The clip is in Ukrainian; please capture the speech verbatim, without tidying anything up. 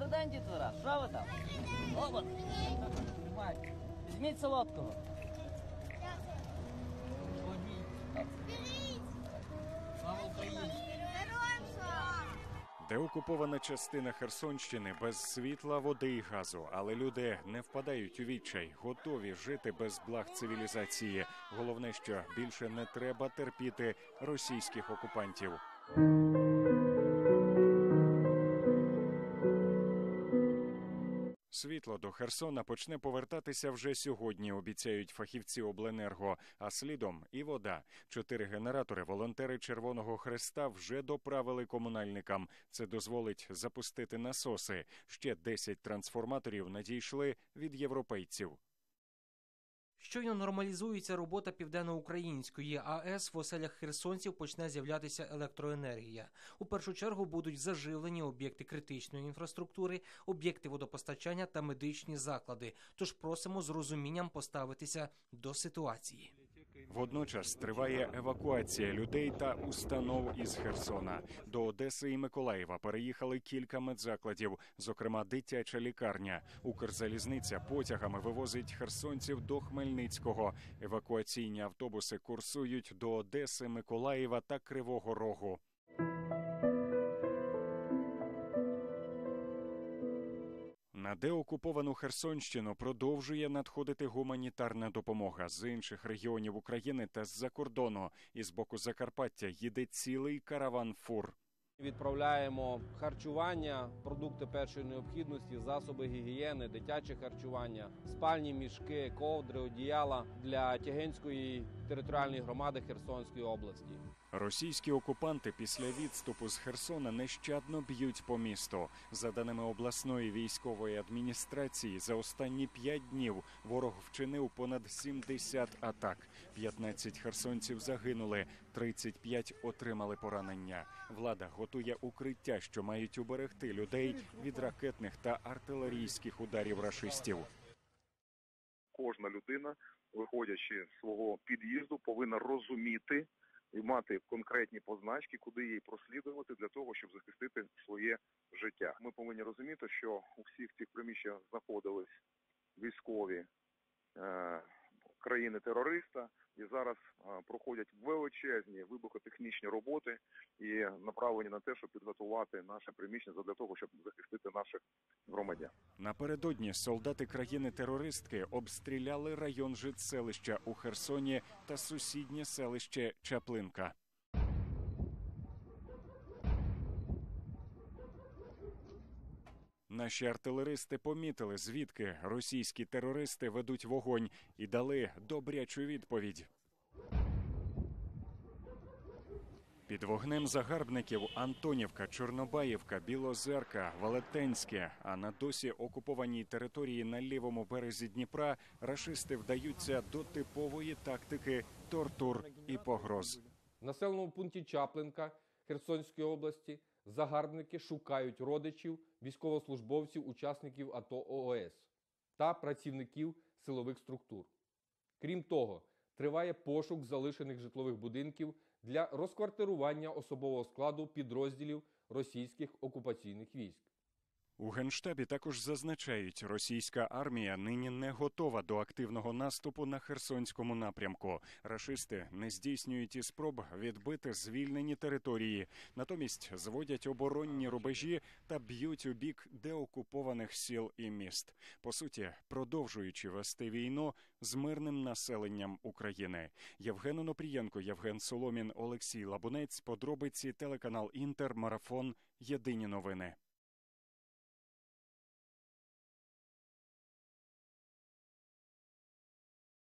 Добрий день, дітвора. Що ви там? Обод. Тримайте. Візьміть солодкого. Слава Україні! Деокупована частина Херсонщини без світла, води і газу. Але люди не впадають у відчай, готові жити без благ цивілізації. Головне, що більше не треба терпіти російських окупантів. Світло до Херсона почне повертатися вже сьогодні, обіцяють фахівці обленерго, а слідом і вода. Чотири генератори волонтери Червоного Хреста вже доправили комунальникам. Це дозволить запустити насоси. Ще десять трансформаторів надійшли від європейців. Щойно нормалізується робота Південноукраїнської АЕС, в оселях херсонців почне з'являтися електроенергія. У першу чергу будуть заживлені об'єкти критичної інфраструктури, об'єкти водопостачання та медичні заклади. Тож просимо з розумінням поставитися до ситуації. Водночас триває евакуація людей та установ із Херсона. До Одеси і Миколаєва переїхали кілька медзакладів, зокрема дитяча лікарня. Укрзалізниця потягами вивозить херсонців до Хмельницького. Евакуаційні автобуси курсують до Одеси, Миколаєва та Кривого Рогу. На деокуповану Херсонщину продовжує надходити гуманітарна допомога з інших регіонів України та з-за кордону. Із боку Закарпаття їде цілий караван фур. Відправляємо харчування, продукти першої необхідності, засоби гігієни, дитяче харчування, спальні мішки, ковдри, одіяла для Тягинської територіальної громади Херсонської області. Російські окупанти після відступу з Херсона нещадно б'ють по місту. За даними обласної військової адміністрації, за останні п'ять днів ворог вчинив понад сімдесят атак. п'ятнадцять херсонців загинули, тридцять п'ять отримали поранення. Влада готує укриття, що мають уберегти людей від ракетних та артилерійських ударів рашистів. Кожна людина, виходячи з свого під'їзду, повинна розуміти і мати конкретні позначки, куди їй прослідувати для того, щоб захистити своє життя. Ми повинні розуміти, що у всіх цих приміщеннях знаходились військові е, країни-терориста, і зараз е, проходять величезні вибухотехнічні роботи і направлені на те, щоб підготувати наше приміщення для того, щоб захистити наших громадян. Напередодні солдати країни-терористки обстріляли район Житселища у Херсоні та сусіднє селище Чаплинка. Наші артилеристи помітили, звідки російські терористи ведуть вогонь, і дали добрячу відповідь. Під вогнем загарбників Антонівка, Чорнобаївка, Білозерка, Велетенське, а на досі окупованій території на лівому березі Дніпра рашисти вдаються до типової тактики тортур і погроз. В населеному пункті Чаплинка Херсонської області загарбники шукають родичів військовослужбовців, учасників АТО ООС та працівників силових структур. Крім того, триває пошук залишених житлових будинків для розквартирування особового складу підрозділів російських окупаційних військ. У Генштабі також зазначають, російська армія нині не готова до активного наступу на Херсонському напрямку. Рашисти не здійснюють і спроб відбити звільнені території. Натомість зводять оборонні рубежі та б'ють у бік деокупованих сіл і міст. По суті, продовжуючи вести війну з мирним населенням України. Євген Онопрієнко, Євген Соломін, Олексій Лабунець. Подробиці, телеканал Інтер, Марафон. Єдині новини.